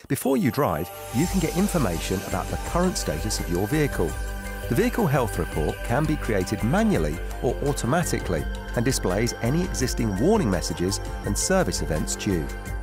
Before you drive, you can get information about the current status of your vehicle. The Vehicle Health Report can be created manually or automatically and displays any existing warning messages and service events due.